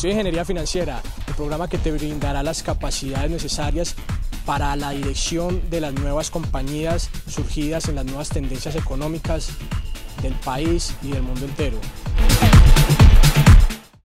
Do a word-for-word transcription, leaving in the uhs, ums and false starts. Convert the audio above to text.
Estudia Ingeniería Financiera, el programa que te brindará las capacidades necesarias para la dirección de las nuevas compañías surgidas en las nuevas tendencias económicas del país y del mundo entero.